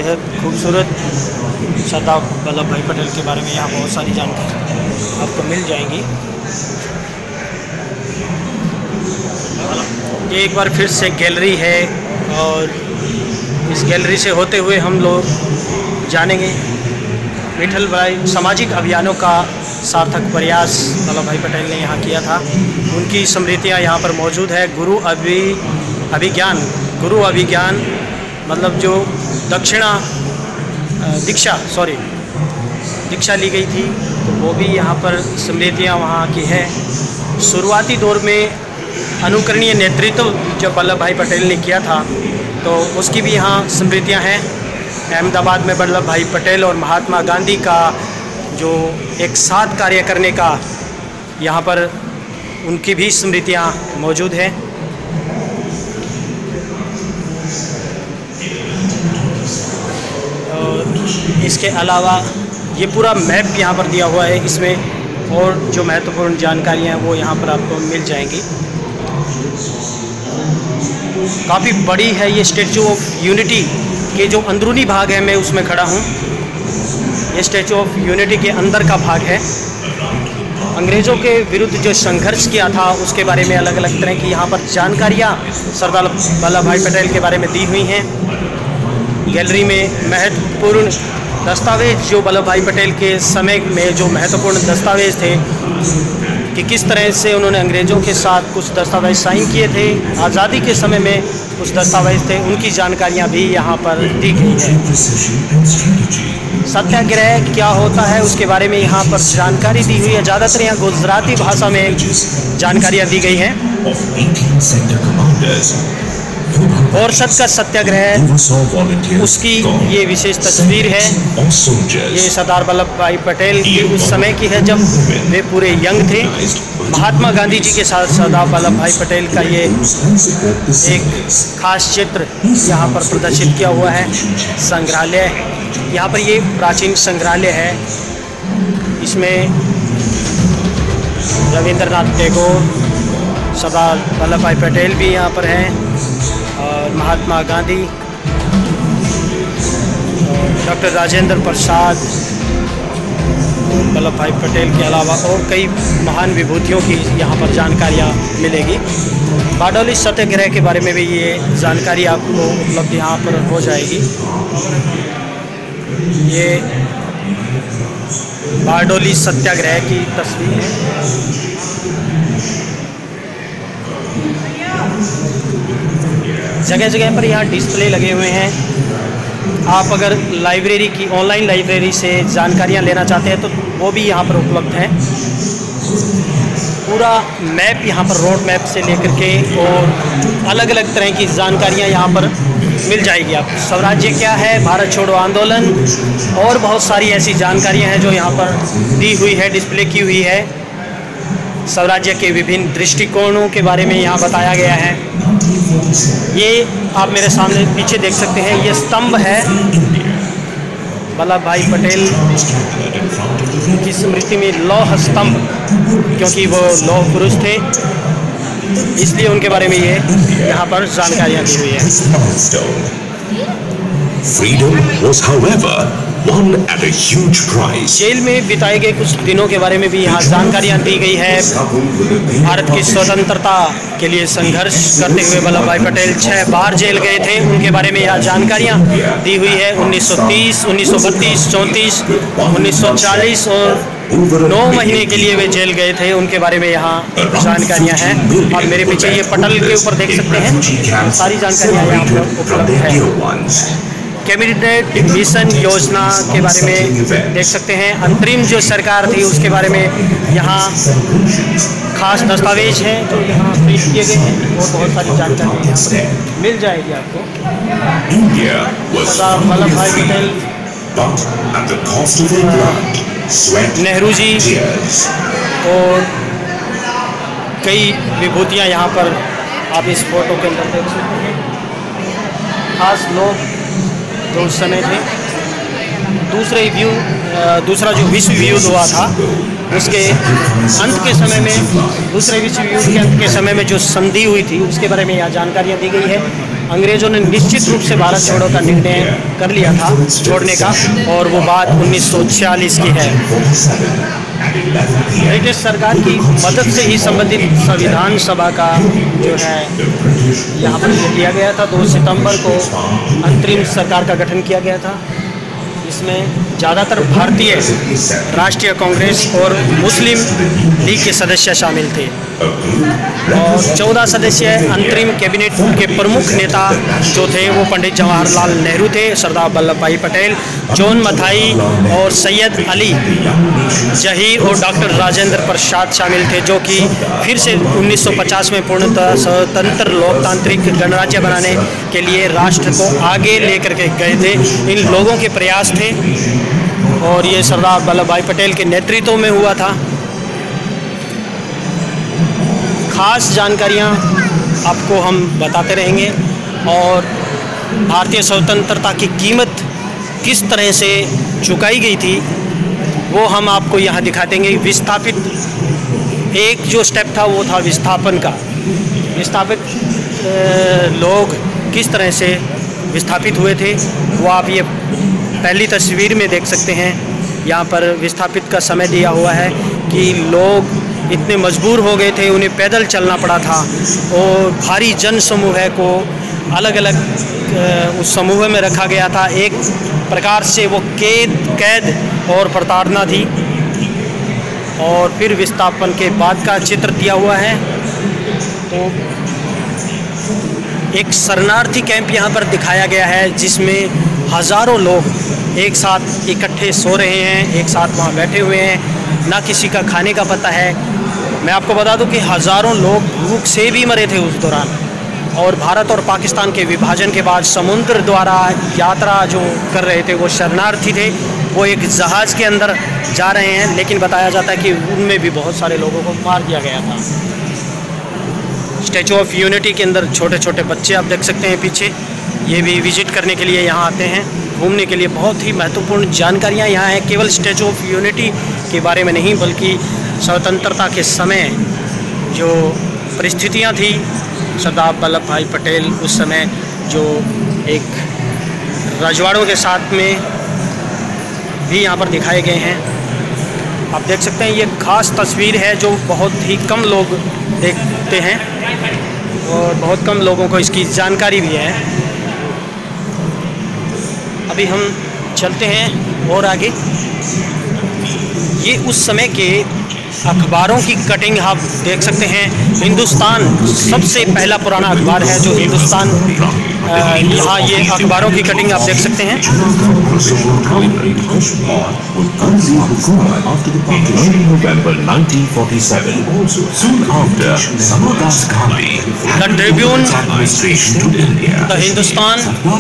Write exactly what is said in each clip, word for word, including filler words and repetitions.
बेहद खूबसूरत सरदार वल्लभ भाई पटेल के बारे में यहाँ बहुत सारी जानकारी आपको मिल जाएंगी। ये एक बार फिर से गैलरी है और इस गैलरी से होते हुए हम लोग जानेंगे विठल भाई सामाजिक अभियानों का सार्थक प्रयास वल्लभ भाई पटेल ने यहाँ किया था। उनकी स्मृतियाँ यहाँ पर मौजूद है। गुरु अभि अभिज्ञान गुरु अभिज्ञान मतलब जो दक्षिणा दीक्षा सॉरी दीक्षा ली गई थी तो वो भी यहाँ पर स्मृतियाँ वहाँ की है। शुरुआती दौर में अनुकरणीय नेतृत्व जब वल्लभ भाई पटेल ने किया था तो उसकी भी यहाँ स्मृतियाँ हैं। अहमदाबाद में वल्लभ भाई पटेल और महात्मा गांधी का जो एक साथ कार्य करने का यहाँ पर उनकी भी स्मृतियाँ मौजूद हैं। और इसके अलावा ये पूरा मैप यहाँ पर दिया हुआ है। इसमें और जो महत्वपूर्ण जानकारियाँ हैं वो यहाँ पर आपको मिल जाएंगी। काफ़ी बड़ी है ये स्टैचू ऑफ यूनिटी के जो अंदरूनी भाग है, मैं उसमें खड़ा हूँ। ये स्टैचू ऑफ यूनिटी के अंदर का भाग है। अंग्रेज़ों के विरुद्ध जो संघर्ष किया था उसके बारे में अलग अलग तरह की यहाँ पर जानकारियाँ सरदार वल्लभ भाई पटेल के बारे में दी हुई हैं। गैलरी में महत्वपूर्ण दस्तावेज जो वल्लभ भाई पटेल के समय में जो महत्वपूर्ण दस्तावेज थे कि किस तरह से उन्होंने अंग्रेज़ों के साथ कुछ दस्तावेज साइन किए थे, आज़ादी के समय में कुछ दस्तावेज थे, उनकी जानकारियाँ भी यहाँ पर दी गई है। सत्याग्रह क्या होता है उसके बारे में यहाँ पर जानकारी दी हुई है। ज़्यादातर यहाँ गुजराती भाषा में जानकारियाँ दी गई हैं। और सत का सत्याग्रह उसकी ये विशेष तस्वीर है। ये सरदार वल्लभ भाई पटेल की उस समय की है जब वे पूरे यंग थे। महात्मा गांधी जी के साथ सरदार वल्लभ भाई पटेल का ये एक खास चित्र यहाँ पर प्रदर्शित किया हुआ है। संग्रहालय यहाँ पर ये प्राचीन संग्रहालय है। इसमें रविंद्रनाथ टैगोर, सरदार वल्लभ भाई पटेल भी यहाँ पर हैं और महात्मा गांधी, डॉक्टर राजेंद्र प्रसाद, वल्लभ भाई पटेल के अलावा और कई महान विभूतियों की यहाँ पर जानकारियाँ मिलेगी। बारडोली सत्याग्रह के बारे में भी ये जानकारी आपको उपलब्ध यहाँ पर हो जाएगी। ये बारडोली सत्याग्रह की तस्वीर है। जगह जगह पर यहाँ डिस्प्ले लगे हुए हैं। आप अगर लाइब्रेरी की ऑनलाइन लाइब्रेरी से जानकारियाँ लेना चाहते हैं तो वो भी यहाँ पर उपलब्ध हैं। पूरा मैप यहाँ पर रोड मैप से लेकर के और अलग अलग तरह की जानकारियाँ यहाँ पर मिल जाएगी। आप स्वराज्य क्या है, भारत छोड़ो आंदोलन और बहुत सारी ऐसी जानकारियाँ हैं जो यहाँ पर दी हुई है, डिस्प्ले की हुई है। स्वराज्य के विभिन्न दृष्टिकोणों के बारे में यहाँ बताया गया है। ये आप मेरे सामने पीछे देख सकते हैं, ये स्तंभ है वल्लभ भाई पटेल की स्मृति में लौह स्तंभ, क्योंकि वो लौह पुरुष थे इसलिए उनके बारे में ये यहाँ पर जानकारियाँ दी हुई है। Freedom was, however, won at a huge price. जेल में बिताए गए कुछ दिनों के बारे में भी यहाँ जानकारियाँ दी गई है। भारत की स्वतंत्रता के लिए संघर्ष करते हुए वल्लभ भाई पटेल छह बार जेल गए थे, उनके बारे में यहाँ जानकारियाँ दी हुई है। उन्नीस सौ तीस, उन्नीस सौ बत्तीस, चौंतीस, उन्नीस सौ चालीस और नौ महीने के लिए वे जेल गए थे, उनके बारे में यहाँ जानकारियाँ हैं। और मेरे पीछे ये पटल के ऊपर देख सकते हैं, सारी जानकारियाँ यहाँ पर उपलब्ध है। कैबिनेट मिशन योजना के बारे में देख सकते हैं। अंतरिम जो सरकार थी उसके बारे में यहाँ खास दस्तावेज हैं जो यहाँ पेश किए गए हैं और बहुत सारी जानकारी यहाँ पर मिल जाएगी आपको। सरदार वल्लभ भाई पटेल, नेहरू जी और कई विभूतियाँ यहाँ पर आप इस फोटो के अंदर देख सकते हैं। खास लोग जो उस समय थे। दूसरे व्यू दूसरा जो विश्व युद्ध हुआ था उसके अंत के समय में, दूसरे विश्व युद्ध के अंत के समय में जो संधि हुई थी उसके बारे में यहाँ जानकारियाँ दी गई है। अंग्रेज़ों ने निश्चित रूप से भारत छोड़ो का निर्णय कर लिया था छोड़ने का, और वो बात उन्नीस सौ छियालीस की है। ब्रिटिश सरकार की मदद से ही संबंधित संविधान सभा का जो है यहाँ पर किया गया था। दो सितंबर को अंतरिम सरकार का गठन किया गया था। इसमें ज़्यादातर भारतीय राष्ट्रीय कांग्रेस और मुस्लिम लीग के सदस्य शामिल थे और चौदह सदस्य अंतरिम कैबिनेट के प्रमुख नेता जो थे वो पंडित जवाहरलाल नेहरू थे, सरदार वल्लभ भाई पटेल, जॉन मथाई और सैयद अली जहीर और डॉक्टर राजेंद्र प्रसाद शामिल थे, जो कि फिर से उन्नीस सौ पचास में पूर्णतः स्वतंत्र लोकतांत्रिक गणराज्य बनाने के लिए राष्ट्र को आगे लेकर के गए थे। इन लोगों के प्रयास थे और ये सरदार वल्लभ भाई पटेल के नेतृत्व में हुआ था। खास जानकारियाँ आपको हम बताते रहेंगे और भारतीय स्वतंत्रता की कीमत किस तरह से चुकाई गई थी वो हम आपको यहाँ दिखा देंगे। विस्थापित एक जो स्टेप था वो था विस्थापन का। विस्थापित लोग किस तरह से विस्थापित हुए थे वो आप ये पहली तस्वीर में देख सकते हैं। यहाँ पर विस्थापित का समय दिया हुआ है कि लोग इतने मजबूर हो गए थे, उन्हें पैदल चलना पड़ा था और भारी जन समूह को अलग अलग उस समूह में रखा गया था। एक प्रकार से वो कैद कैद और प्रताड़ना थी। और फिर विस्थापन के बाद का चित्र दिया हुआ है। तो एक शरणार्थी कैंप यहाँ पर दिखाया गया है जिसमें हज़ारों लोग एक साथ इकट्ठे सो रहे हैं, एक साथ वहाँ बैठे हुए हैं, ना किसी का खाने का पता है। मैं आपको बता दूं कि हज़ारों लोग भूख से भी मरे थे उस दौरान। और भारत और पाकिस्तान के विभाजन के बाद समुद्र द्वारा यात्रा जो कर रहे थे वो शरणार्थी थे, वो एक जहाज़ के अंदर जा रहे हैं, लेकिन बताया जाता है कि उनमें भी बहुत सारे लोगों को मार दिया गया था। स्टैचू ऑफ यूनिटी के अंदर छोटे छोटे बच्चे आप देख सकते हैं पीछे, ये भी विजिट करने के लिए यहाँ आते हैं, घूमने के लिए। बहुत ही महत्वपूर्ण जानकारियाँ यहाँ हैं, केवल स्टैचू ऑफ यूनिटी के बारे में नहीं बल्कि स्वतंत्रता के समय जो परिस्थितियाँ थी, सरदार वल्लभ भाई पटेल उस समय जो एक रजवाड़ों के साथ में भी यहाँ पर दिखाए गए हैं। आप देख सकते हैं ये खास तस्वीर है जो बहुत ही कम लोग देखते हैं और बहुत कम लोगों को इसकी जानकारी भी है। अभी हम चलते हैं और आगे। ये उस समय के अखबारों की कटिंग आप देख सकते हैं। हिंदुस्तान सबसे पहला पुराना अखबार है जो हिंदुस्तान, यहाँ ये अखबारों की कटिंग आप देख सकते हैं। द ट्रिब्यून, द हिंदुस्तान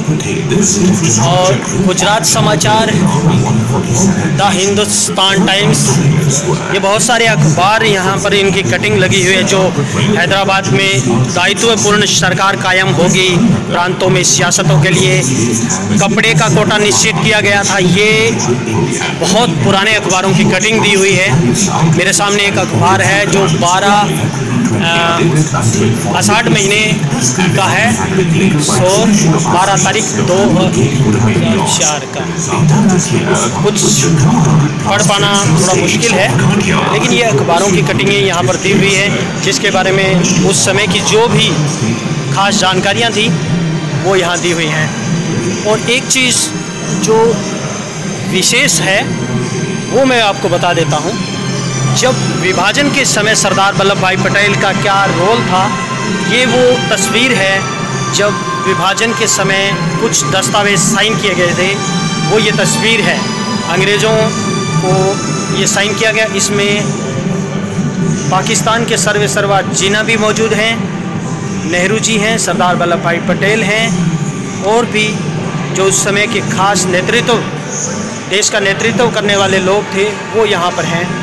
और गुजरात समाचार, द हिंदुस्तान टाइम्स, ये बहुत सारे अखबार यहाँ पर इनकी कटिंग लगी हुई है। जो हैदराबाद में दायित्वपूर्ण सरकार कायम होगी, प्रांतों में सियासतों के लिए कपड़े का कोटा निश्चित किया गया था, ये बहुत पुराने अखबारों की कटिंग दी हुई है। मेरे सामने एक अखबार है जो बारह आषाढ़ महीने का है, सो बारह तारीख दो हजार चार का। कुछ पढ़ पाना थोड़ा मुश्किल है, लेकिन ये अखबारों की कटिंगें यहाँ पर दी हुई है जिसके बारे में उस समय की जो भी खास जानकारियाँ थी वो यहाँ दी हुई हैं। और एक चीज़ जो विशेष है वो मैं आपको बता देता हूँ। जब विभाजन के समय सरदार वल्लभ भाई पटेल का क्या रोल था, ये वो तस्वीर है जब विभाजन के समय कुछ दस्तावेज साइन किए गए थे, वो ये तस्वीर है। अंग्रेज़ों को ये साइन किया गया। इसमें पाकिस्तान के सर्वे सर्वा जिन्ना भी मौजूद हैं, नेहरू जी हैं, सरदार वल्लभ भाई पटेल हैं और भी जो उस समय के खास नेतृत्व, देश का नेतृत्व करने वाले लोग थे वो यहाँ पर हैं।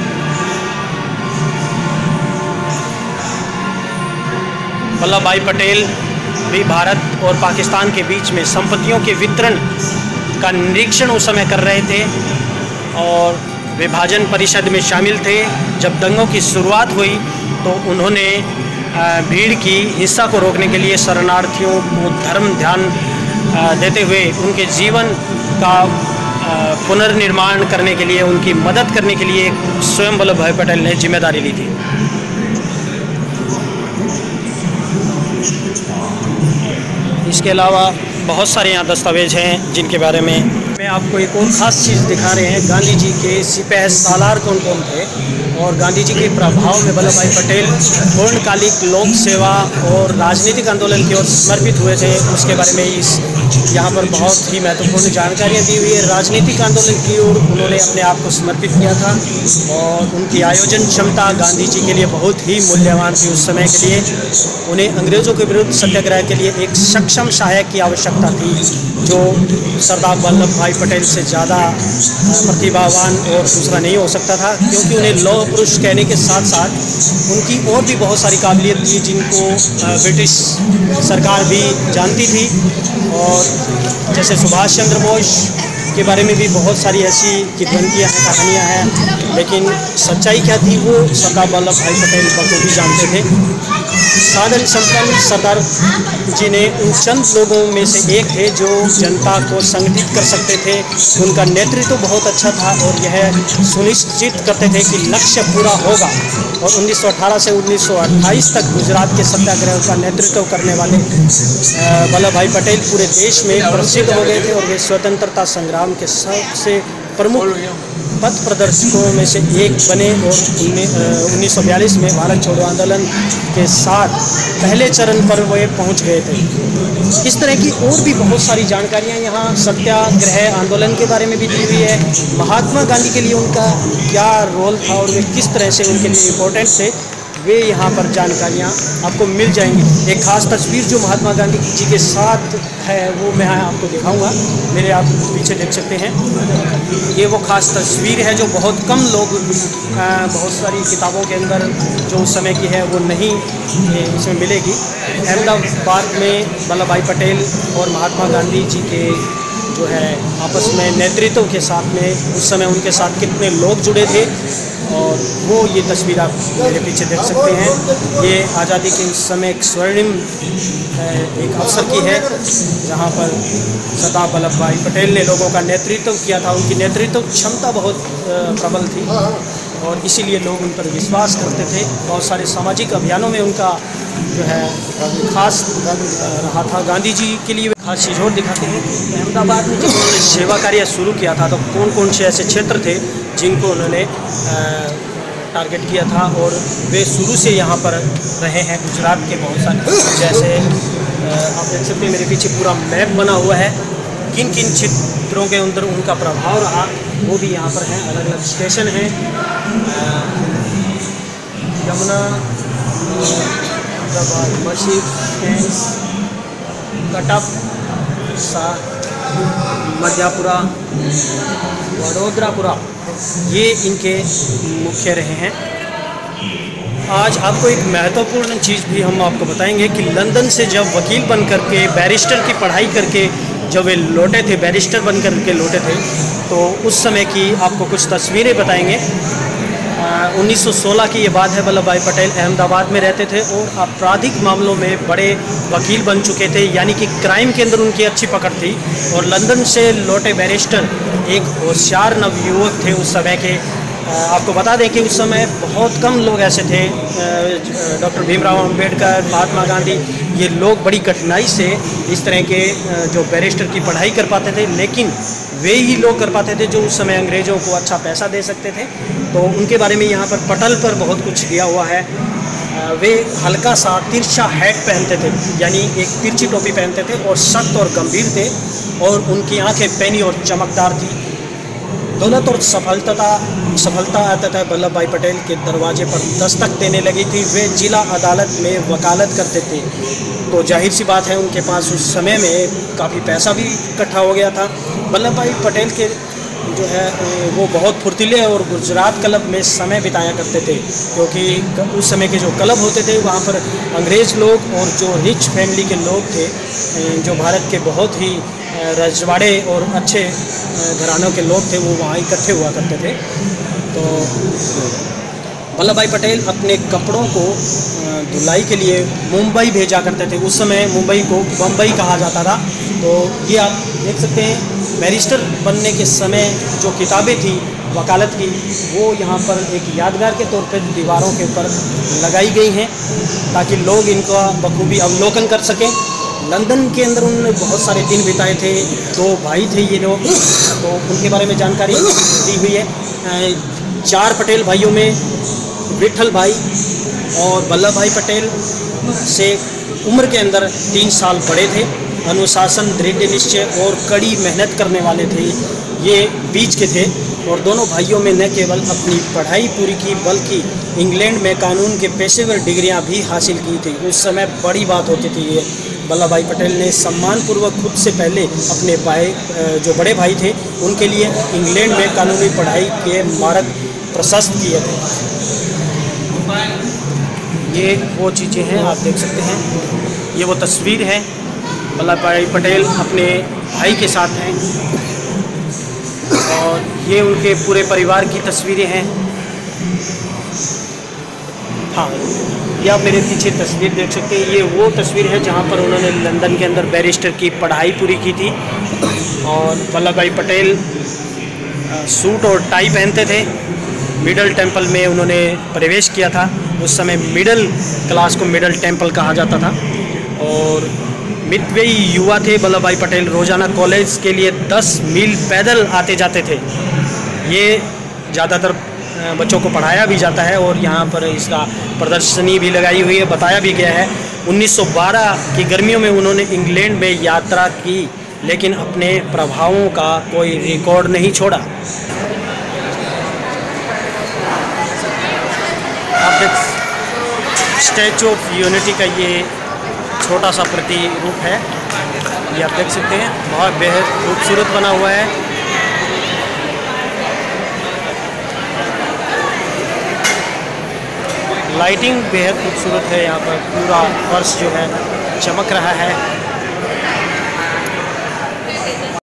वल्लभ भाई पटेल भी भारत और पाकिस्तान के बीच में संपत्तियों के वितरण का निरीक्षण उस समय कर रहे थे और विभाजन परिषद में शामिल थे। जब दंगों की शुरुआत हुई तो उन्होंने भीड़ की हिंसा को रोकने के लिए शरणार्थियों को धर्म ध्यान देते हुए उनके जीवन का पुनर्निर्माण करने के लिए, उनकी मदद करने के लिए स्वयं वल्लभ भाई पटेल ने जिम्मेदारी ली थी। इसके अलावा बहुत सारे यहाँ दस्तावेज हैं जिनके बारे में मैं आपको एक और ख़ास चीज़ दिखा रहे हैं। गांधी जी के सिपह सालार कौन कौन थे और गांधी जी के प्रभाव में वल्लभ भाई पटेल पूर्णकालिक लोक सेवा और राजनीतिक आंदोलन की ओर समर्पित हुए थे, उसके बारे में इस यहाँ पर बहुत ही महत्वपूर्ण जानकारियाँ दी हुई है। राजनीतिक आंदोलन की ओर उन्होंने अपने आप को समर्पित किया था और उनकी आयोजन क्षमता गांधी जी के लिए बहुत ही मूल्यवान थी। उस समय के लिए उन्हें अंग्रेज़ों के विरुद्ध सत्याग्रह के लिए एक सक्षम सहायक की आवश्यकता थी, जो सरदार वल्लभ भाई पटेल से ज़्यादा प्रतिभावान और दूसरा नहीं हो सकता था, क्योंकि उन्हें लौह पुरुष कहने के साथ साथ उनकी और भी बहुत सारी काबिलियत थी जिनको ब्रिटिश सरकार भी जानती थी। और जैसे सुभाष चंद्र बोस के बारे में भी बहुत सारी ऐसी किद्वंतियाँ हैं, कहानियाँ हैं, लेकिन सच्चाई क्या थी वो सरदार वल्लभ भाई पटेल बखूबी जानते थे। साधन संपन्न सरदार जी ने उन चंद लोगों में से एक थे जो जनता को संगठित कर सकते थे। उनका नेतृत्व बहुत अच्छा था और यह सुनिश्चित करते थे कि लक्ष्य पूरा होगा। और उन्नीस सौ अठारह से उन्नीस सौ अट्ठाईस तक गुजरात के सत्याग्रह का नेतृत्व करने वाले वल्लभ भाई पटेल पूरे देश में प्रसिद्ध हो गए थे और वे स्वतंत्रता संग्राम के सबसे प्रमुख पथ प्रदर्शकों में से एक बने और उन्नीस सौ बयालीस में भारत छोड़ो आंदोलन के साथ पहले चरण पर वे पहुंच गए थे। इस तरह की और भी बहुत सारी जानकारियां यहाँ सत्याग्रह आंदोलन के बारे में भी दी हुई है। महात्मा गांधी के लिए उनका क्या रोल था और वे किस तरह से उनके लिए इम्पोर्टेंट थे, वे यहाँ पर जानकारियाँ आपको मिल जाएंगी। एक ख़ास तस्वीर जो महात्मा गांधी जी के साथ है वो मैं आपको दिखाऊंगा, मेरे आप पीछे देख सकते हैं। ये वो ख़ास तस्वीर है जो बहुत कम लोग बहुत सारी किताबों के अंदर जो उस समय की है वो नहीं इसमें मिलेगी। अहमदाबाद में वल्लभ भाई पटेल और महात्मा गांधी जी के जो है आपस में नेतृत्व के साथ में उस समय उनके साथ कितने लोग जुड़े थे और वो ये तस्वीर आप मेरे पीछे देख सकते हैं। ये आज़ादी के उस समय एक स्वर्णिम एक अवसर की है जहाँ पर सरदार वल्लभ भाई पटेल ने लोगों का नेतृत्व किया था। उनकी नेतृत्व क्षमता बहुत प्रबल थी और इसीलिए लोग उन पर विश्वास करते थे। बहुत सारे सामाजिक अभियानों में उनका जो है खास रहा था। गांधी जी के लिए खास चीज़ और दिखाते हैं। अहमदाबाद में जब उन्होंने सेवा कार्य शुरू किया था तो कौन कौन से ऐसे क्षेत्र थे जिनको उन्होंने टारगेट किया था और वे शुरू से यहाँ पर रहे हैं। गुजरात के बहुत सारे, जैसे आप देख सकते हैं मेरे पीछे पूरा मैप बना हुआ है, किन किन क्षेत्रों के अंदर उनका प्रभाव रहा वो भी यहाँ पर हैं। अलग अलग स्टेशन हैं, यमुना, मशीद है, कटक, मध्यापुरा, वडोदरापुरा, ये इनके मुख्य रहे हैं। आज आपको एक महत्वपूर्ण चीज़ भी हम आपको बताएंगे कि लंदन से जब वकील बन करके बैरिस्टर की पढ़ाई करके जब वे लौटे थे, बैरिस्टर बन करके लौटे थे, तो उस समय की आपको कुछ तस्वीरें बताएंगे। उन्नीस सौ सोलह की ये बात है। वल्लभ भाई पटेल अहमदाबाद में रहते थे और आपराधिक मामलों में बड़े वकील बन चुके थे, यानी कि क्राइम के अंदर उनकी अच्छी पकड़ थी। और लंदन से लौटे बैरिस्टर एक होशियार नवयुवक थे उस समय के। आपको बता दें कि उस समय बहुत कम लोग ऐसे थे, डॉक्टर भीमराव अंबेडकर, महात्मा गांधी, ये लोग बड़ी कठिनाई से इस तरह के जो बैरिस्टर की पढ़ाई कर पाते थे, लेकिन वे ही लोग कर पाते थे जो उस समय अंग्रेज़ों को अच्छा पैसा दे सकते थे। तो उनके बारे में यहाँ पर पटल पर बहुत कुछ दिया हुआ है। वे हल्का सा तिरछा हैट पहनते थे, यानी एक तिरछी टोपी पहनते थे और सख्त और गंभीर थे और उनकी आंखें पैनी और चमकदार थी। दौलत और सफलता सफलता आता था वल्लभ भाई पटेल के दरवाजे पर दस्तक देने लगी थी। वे जिला अदालत में वकालत करते थे, तो जाहिर सी बात है उनके पास उस समय में काफ़ी पैसा भी इकट्ठा हो गया था। वल्लभ भाई पटेल के जो है वो बहुत फुर्तीले और गुजरात क्लब में समय बिताया करते थे, क्योंकि उस समय के जो क्लब होते थे वहाँ पर अंग्रेज़ लोग और जो रिच फैमिली के लोग थे, जो भारत के बहुत ही रजवाड़े और अच्छे घरानों के लोग थे, वो वहाँ इकट्ठे हुआ करते थे। तो वल्लभ भाई पटेल अपने कपड़ों को धुलाई के लिए मुंबई भेजा करते थे। उस समय मुंबई को बम्बई कहा जाता था। तो ये आप देख सकते हैं बैरिस्टर बनने के समय जो किताबें थी वकालत की, वो यहाँ पर एक यादगार के तौर पर दीवारों के ऊपर लगाई गई हैं ताकि लोग इनका बखूबी अवलोकन कर सकें। लंदन के अंदर उन्होंने बहुत सारे दिन बिताए थे। दो भाई थे ये लोग, तो उनके बारे में जानकारी दी हुई है। चार पटेल भाइयों में विठल भाई और वल्लभ भाई पटेल से उम्र के अंदर तीन साल बड़े थे। अनुशासन, दृढ़ निश्चय और कड़ी मेहनत करने वाले थे, ये बीच के थे। और दोनों भाइयों में न केवल अपनी पढ़ाई पूरी की बल्कि इंग्लैंड में कानून के पेशेवर डिग्रियां भी हासिल की थी। उस समय बड़ी बात होती थी ये। वल्लभ भाई पटेल ने सम्मानपूर्वक खुद से पहले अपने भाई जो बड़े भाई थे उनके लिए इंग्लैंड में कानूनी पढ़ाई के मार्ग प्रशस्त किए थे। ये वो चीज़ें हैं आप देख सकते हैं। ये वो तस्वीर है, वल्लभ भाई पटेल अपने भाई के साथ हैं और ये उनके पूरे परिवार की तस्वीरें हैं। हाँ, ये आप मेरे पीछे तस्वीर देख सकते हैं। ये वो तस्वीर है जहाँ पर उन्होंने लंदन के अंदर बैरिस्टर की पढ़ाई पूरी की थी। और वल्लभ भाई पटेल सूट और टाई पहनते थे। मिडल टेम्पल में उन्होंने प्रवेश किया था। उस समय मिडल क्लास को मिडल टेम्पल कहा जाता था। और मितव्ययी युवा थे वल्लभ भाई पटेल। रोज़ाना कॉलेज के लिए दस मील पैदल आते जाते थे। ये ज़्यादातर बच्चों को पढ़ाया भी जाता है और यहाँ पर इसका प्रदर्शनी भी लगाई हुई है। बताया भी गया है उन्नीस सौ बारह की गर्मियों में उन्होंने इंग्लैंड में यात्रा की, लेकिन अपने प्रभावों का कोई रिकॉर्ड नहीं छोड़ा। आप देख स्टैचू ऑफ यूनिटी का ये छोटा सा प्रतिरूप है, ये आप देख सकते हैं। बहुत बेहद खूबसूरत बना हुआ है। लाइटिंग बेहद खूबसूरत है। यहाँ पर पूरा फर्श जो है चमक रहा है।